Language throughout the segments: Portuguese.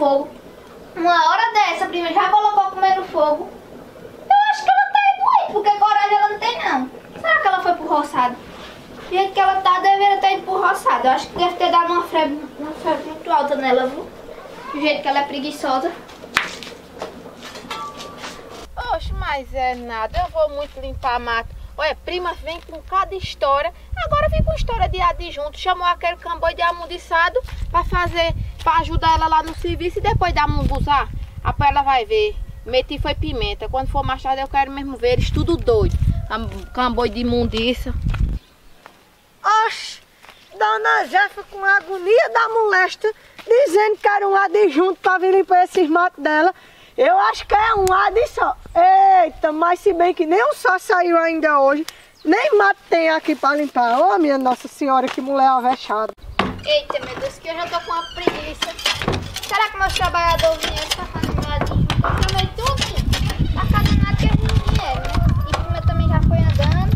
fogo. Uma hora dessa, a prima já colocou comer no fogo. Eu acho que ela tá aí, porque coragem ela não tem não. Será que ela foi pro roçado? Do jeito que ela tá, deveria ter ido pro roçado. Eu acho que deve ter dado uma febre muito alta nela, viu? Do jeito que ela é preguiçosa. Oxe, mas é nada, eu vou muito limpar mato. Olha, prima vem com cada história. Agora vem com história de adjunto. Chamou aquele camboi de amundiçado pra ajudar ela lá no serviço e depois da munguzar. Após ela vai ver. Meti foi pimenta. Quando for mais tarde eu quero mesmo ver eles tudo doido. Camboi de imundiça. Oxe, Dona Zefa com a agonia da molesta, dizendo que era um adjunto pra vir limpar esses matos dela. Eu acho que é um ad só. Eita, mas se bem que nem um só saiu ainda hoje, nem mato tem aqui pra limpar. Ô, minha Nossa Senhora, que mulher avexada. Eita, meu Deus, que eu já tô com uma preguiça. Será que meus trabalhadores vieram pra fazer meu adjunto? Eu chamei tudo. Pra cada nada que eles não vieram, né? E prima também já foi andando.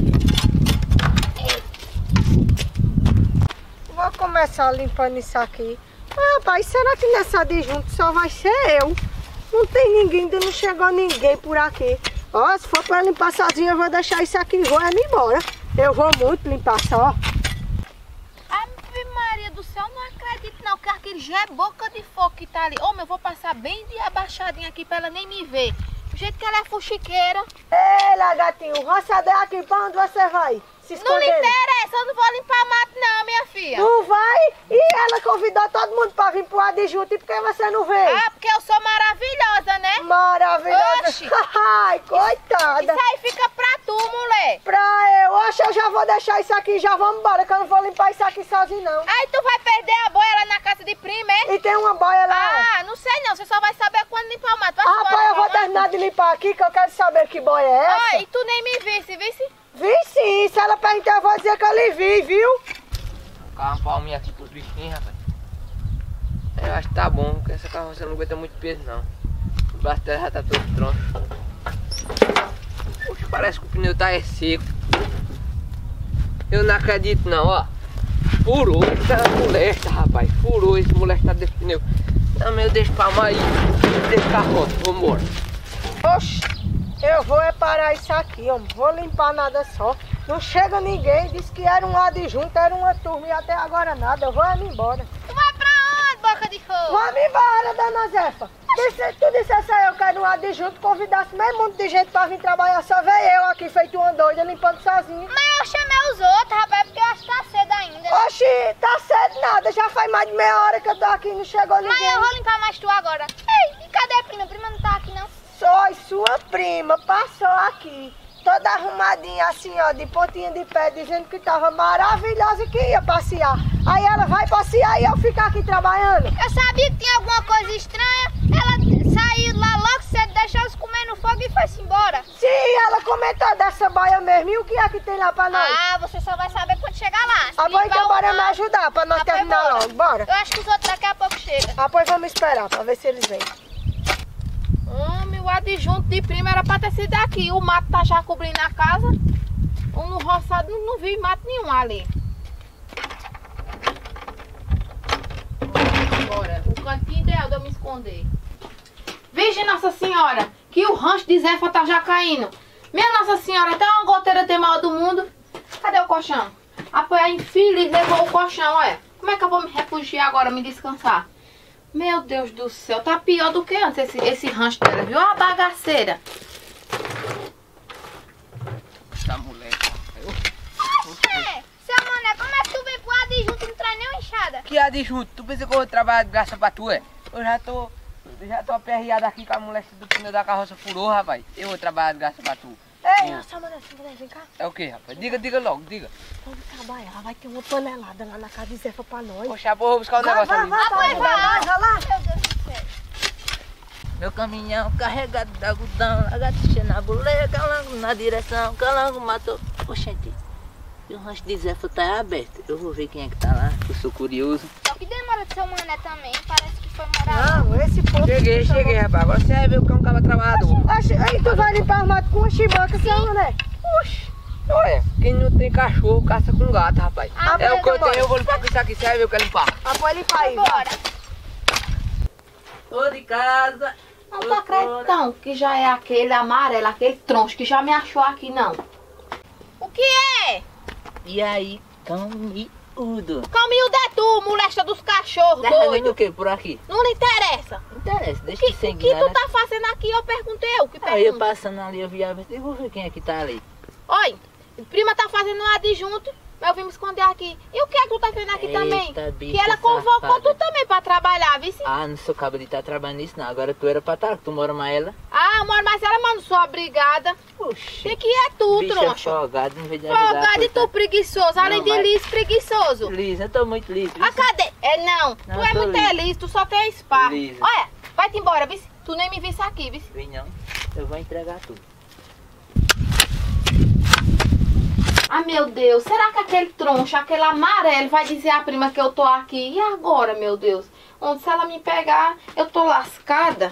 Vou começar limpando isso aqui. Ah, rapaz, será que nessa adjunto só vai ser eu? Não tem ninguém, ainda não chegou ninguém por aqui. Ó, se for pra limpar sozinha, eu vou deixar isso aqui e vou embora. Eu vou muito limpar só. Ave Maria do céu, não acredito não, que aquele já é boca de fogo que tá ali. Homem, eu vou passar bem de abaixadinha aqui pra ela nem me ver. Do jeito que ela é fuxiqueira. Ei, lagartinho, o roçado é aqui, pra onde você vai? Se Não lhe esconder. interessa, eu não vou limpar mato não, minha filha. Não vai? E ela convidou todo mundo pra vir pro adjunto, e por que você não veio? Ah, porque eu sou maravilhosa, né? Maravilhosa. Oxi. Ai, coitada. Isso aí fica pra tu, mulher. Pra eu, oxe, eu já vou deixar isso aqui e já vamos embora, que eu não vou limpar isso aqui sozinho, não. Aí tu vai perder a boia lá na casa de prima, é? E tem uma boia lá. Ah, não sei não, você só vai saber quando limpar o mato. Vai Ah, embora, pai, eu vou vai lá. terminar de limpar aqui, que eu quero saber que boia é essa. Ai, tu nem me visse, visse? Vi sim, se ela perguntar, eu vou dizer que eu lhe vi, viu? Colocar uma palminha aqui pros bichinhos, rapaz. Eu acho que tá bom, porque essa carroça não aguenta muito peso, não. O braço dela já tá todo tronco. Poxa, parece que o pneu tá seco. Eu não acredito, não, ó. Furou, essa molesta, rapaz. Furou esse molestado desse pneu. Não, eu deixo pra mais desse carroça, vambora. Oxe, eu vou parar isso aqui, ó. Não vou limpar nada só. Não chega ninguém, disse que era um adjunto, era uma turma e até agora nada. Eu vou embora. Tu vai pra onde, boca de fogo? Vamos embora, Dona Zefa. Tu dissesse aí, eu quero um adjunto, convidasse meio mundo de gente pra vir trabalhar, só veio eu aqui feito uma doida, limpando sozinha. Mas eu chamei os outros, rapaz, porque eu acho que tá cedo ainda. Oxi, tá cedo nada, já faz mais de meia hora que eu tô aqui e não chegou ninguém. Mas eu vou limpar mais tu agora. Ei, e cadê a prima? A prima não tá aqui, não? Só sua prima passou aqui, toda arrumadinha assim, ó, de pontinha de pé, dizendo que tava maravilhosa e que ia passear. Aí ela vai passear e eu ficar aqui trabalhando. Eu sabia que tinha alguma coisa estranha. Ela saiu lá logo cedo, deixou os comer no fogo e foi-se embora. Sim, ela comentou dessa boia mesmo. E o que é que tem lá pra nós? Ah, você só vai saber quando chegar lá. Ah, bom, então bora me ajudar pra nós pois terminar bora. logo, bora. Eu acho que os outros daqui a pouco chegam. Ah, pois vamos esperar pra ver se eles vêm. Homem, o adjunto de prima era pra ter sido aqui. O mato tá já cobrindo a casa. No roçado não vi mato nenhum ali. Agora, o cantinho ideal de eu me esconder. Virgem Nossa Senhora, que o rancho de Zefa tá já caindo. Minha Nossa Senhora, até uma goteira tem maior do mundo. Cadê o colchão? A infeliz levou o colchão, olha. Como é que eu vou me refugiar agora, me descansar? Meu Deus do céu, tá pior do que antes esse rancho dela, viu? A bagaceira. Essa moleque. Seu Mané, como é que tu vem pro adjunto e não traz nenhuma enxada? Que adjunto? Tu pensa que eu vou trabalhar de graça pra tu, é? Eu já tô aperreado aqui com a molesta do pneu da carroça furou, rapaz. Eu vou trabalhar de graça pra tu. Ei, Seu Mané, vem cá. É o que, rapaz? Diga logo, diga. Vamos trabalhar, vai ter uma panelada lá na casa de Zefa pra nós. Poxa, vou buscar um negócio ali. Vai lá. Meu Deus do céu. Meu caminhão carregado de algodão, lagartixa na boleia, calango na direção, calango matou. Oxente, o rancho de Zefa tá aberto. Eu vou ver quem é que tá lá, que eu sou curioso. Só que demora de seu Mané também, parece que foi morar. Não, esse povo... Cheguei, rapaz. Agora você vai ver o que é um cara trabalhador. Aí tu vai limpar o mato com uma chibanca, Seu Mané. Oxi, olha, quem não tem cachorro, caça com gato, rapaz. Ah, É o que eu bora. tenho, eu vou limpar com isso aqui, você vai ver o que é limpar. Ah, pode limpar aí, vai. Bora. Ô de casa. Não tô acreditando que já é aquele amarelo, aquele troncho que já me achou aqui, não. O que é? E aí, cão-miúdo? Cão-miúdo é tu, molesta dos cachorros, Tá fazendo doido. o que por aqui? Não lhe interessa. Não interessa, O deixa de ser que tu ignorante. tá fazendo aqui? Eu perguntei, eu que Aí eu pergunto. passando ali, eu vi a vez, eu vou ver quem é que tá ali. Oi, prima tá fazendo um adjunto, mas eu vim me esconder aqui. E o que é que tu tá fazendo aqui Eita, também? bicha Que ela convocou safada. tu também pra trabalhar, viu? Ah, não sou cabo de estar trabalhando nisso não. Agora tu era pra estar, tu mora mais ela. Ah, amor, mas ela, mano, sou obrigada. Oxi. O que é tu, Bicha troncho? folgado, não veio de ajudar. Folgado e tu preguiçoso, além Não, de mas- liso, preguiçoso. Lisa, eu tô muito livre. A cadê? É não, Não, tu é tô muito liso. liso, tu só tem esparro. Liso. Olha, vai-te embora, viu? Tu nem me visse aqui, viu? Vem não, eu vou entregar tudo. Ah, meu Deus, será que aquele troncho, aquele amarelo vai dizer à prima que eu tô aqui? E agora, meu Deus? Onde se ela me pegar, eu tô lascada?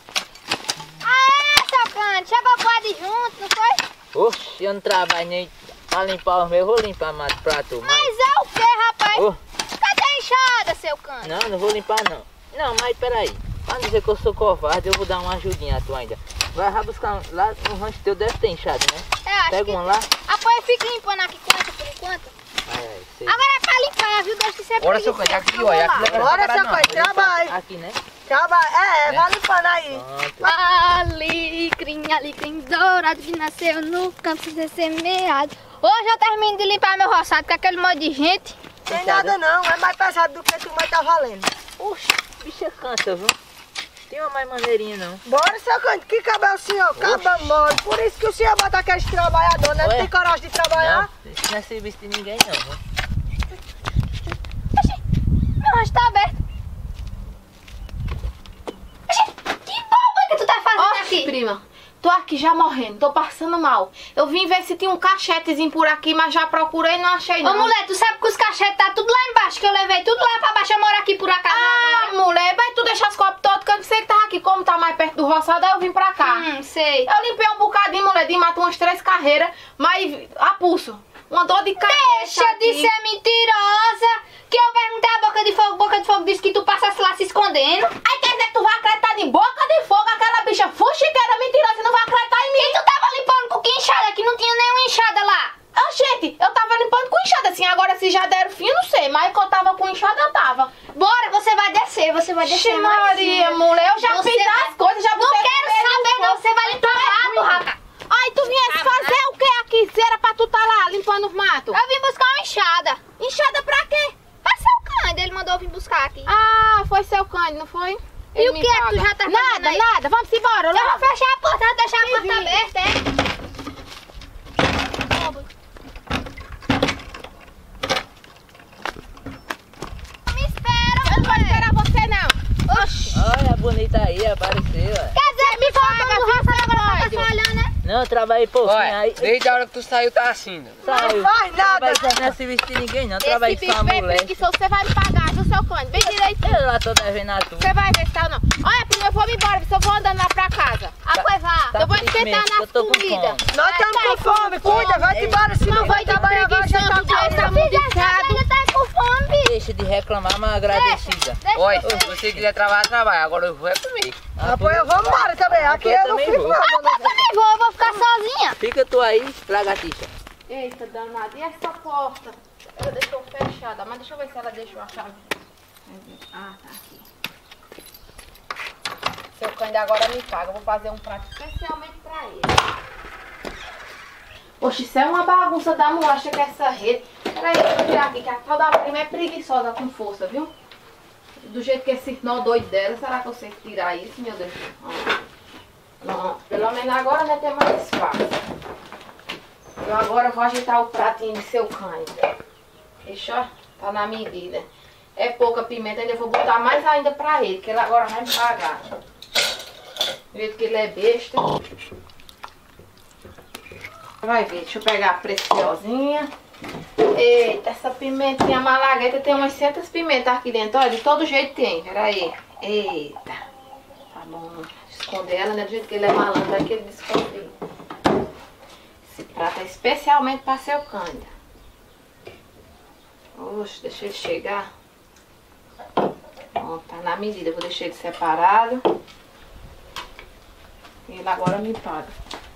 Aê, seu canto, chegou com o adjunto, não foi? Oxi, eu não trabalho nem pra limpar os meus, eu vou limpar mais pra tu. Mas é o que, rapaz? Ô, Cadê a enxada, seu canto? não, não vou limpar não. Não, mas peraí. Pra dizer que eu sou covarde, eu vou dar uma ajudinha a tu ainda. Vai lá buscar lá no rancho teu, deve ter enxada, né? Eu acho Pega que... uma lá. Apoia, fica limpando aqui por enquanto. Ai, sei. Agora é pra limpar, viu? Deixa de ser Bora, seu preguiçoso. canto, aqui, olha. Aqui não é Bora, pra seu não. coisa, trabalha. Aqui, né? Trabalha. Vai limpando aí. Pronto. Alecrim, alecrim dourado que nasceu no campo sem ser semeado. Hoje eu termino de limpar meu roçado com aquele monte de gente. Tem nada não, é mais pesado do que tu, mas tá valendo. Oxi, bicha cansa, viu? Tem uma mais maneirinha não. Bora, seu canto, que cabo é o senhor? Cabo mole. Por isso que o senhor bota aqueles trabalhadores, né? Não Ué? tem coragem de trabalhar. Não, isso não é serviço de ninguém não, viu? Meu rosto tá aberto. Que boba que tu tá fazendo Oxe, aqui? prima, tô aqui já morrendo, tô passando mal. Eu vim ver se tinha um cachetezinho por aqui, mas já procurei e não achei Ô, não. mulher, tu sabe que os cachetes tá tudo lá embaixo, que eu levei tudo lá pra baixo, eu moro aqui por acaso Ah, agora. mulher, mas tu deixa as copas todas, que eu não sei que tava aqui. Como tá mais perto do roçado, aí eu vim pra cá. Sei. Eu limpei um bocadinho, mulher, de matar umas 3 carreiras, mas a pulso. Uma dor de cabeça. Deixa de aqui. ser mentirosa, que eu perguntei a Boca de Fogo disse que tu passasse lá se escondendo. Aí quer dizer que tu vai acreditar de boca de fogo, aquela bicha fuxiqueira mentirosa, não vai acreditar em mim. E tu tava limpando com que enxada, que não tinha nenhuma enxada lá. Ah, gente, eu tava limpando com enxada assim, agora se já deram fim, eu não sei, mas que eu tava com enxada, eu tava. Bora, você vai descer Ixi, mais Maria, cima. mulher, eu já Você fiz vai- as coisas, já Não botei quero no saber fogo. não, você vai limpar mato, rata. Ai, tu viesse fazer o que aqui? Se era pra tu tá lá limpando os matos? Eu vim buscar uma enxada. Enxada pra quê? Pra seu cães, ele mandou eu vir buscar aqui. Ah, foi seu cães, não foi? E Ele o me que é que tu paga. já tá fazendo Nada, aí? nada, vamos embora, Eu logo. vou fechar a porta, vou deixar a Me porta vira. aberta, é? Me espera, Eu não vou esperar você, não. Oxi. Olha a bonita aí, apareceu, ó. Quer dizer, me paga, falta no viu, roça agora doido? pra tá olhando, né? Não, eu trabalhei pouquinho Olha, aí. desde a hora que tu saiu, tá assim. Né? Saiu. Não faz nada. Trabalho não é serviço de ninguém não, Esse trabalho só bicho a bem mulher. preguiçoso, você vai me pagar, viu, seu cães? Bem direitinho. Eu lá tô devendo a tu. Você vai ver se tá ou não. Olha, prima, eu vou me embora, se eu vou andando lá pra casa. A coivá. Tá eu vou triste esquentar mesmo, nas eu tô com comidas. fome. Nós estamos com fome, cuida, vai-te embora, se não vai trabalhar agora, já tá preguiçoso com dessa fome. mulher. tá com fome. Deixa de reclamar, mas agradecida. Deixa Olha, eu se você quiser trabalhar, trabalha. Agora eu vou é comer. Apoio, eu vou embora também. Aqui eu não também fico vou. não. Eu também vou, eu vou ficar sozinha. Fica tu aí, lagartixa. Eita, danada. E essa porta? Ela deixou fechada, mas deixa eu ver se ela deixou a chave. Ah, tá aqui. Seu cães agora me paga. Eu vou fazer um prato especialmente pra ele. Poxa, isso é uma bagunça da molecha que essa rede. Peraí, deixa eu tirar aqui, que a tal da prima é preguiçosa com força, viu? Do jeito que esse nó doido dela, será que eu sei tirar isso, meu Deus? Não, pelo menos agora vai ter mais espaço. Eu agora vou ajeitar o pratinho de seu cães. Deixa, ó, tá na medida. É pouca pimenta, ainda vou botar mais ainda pra ele, que ele agora vai me pagar. Do jeito que ele é besta. Vai ver, deixa eu pegar a preciosinha. Eita, essa pimentinha malagueta tem umas 100 pimentas aqui dentro. Olha, de todo jeito tem, peraí. Eita, tá bom. Esconder ela, né? Do jeito que ele é malandro, é que ele esconde. Esse prato é especialmente para seu Cândido. Oxe, deixa ele chegar. Pronto, tá Tá na medida, eu vou deixar ele separado. E ele agora me paga.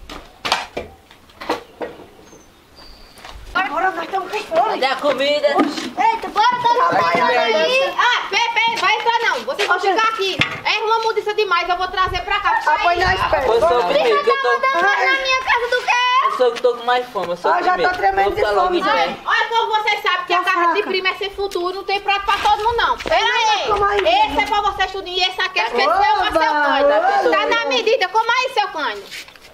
Agora nós estamos com fome. Cadê a comida? Eita, bora todo mundo aí. Ah, Pepe, vai entrar não. Vocês vão ficar aqui. É uma mudança demais, eu vou trazer pra cá. Apoio na espera. Foi só o primeiro que eu tô... Na minha casa do quê? Eu sou que tô com mais fome, eu sou o Ah, já primeiro. tô tremendo Vou ficar de logo fome, em pé. velho. Olha como vocês sabem que a Tá casa de fraca. prima é sem futuro, não tem prato pra todo mundo não. Pera Como aí. aí? Esse é pra vocês tudo e esse aqui é Oba, especial pra seu canho. oba. Tá na medida, como aí, seu canho?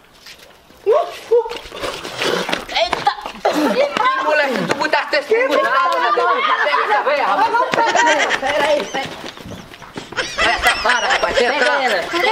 Eita! Ih, moleque, tu botaste esse mudado, pega essa veia, rapaz. Pera aí, Essa para, rapaz, pega senta. ela.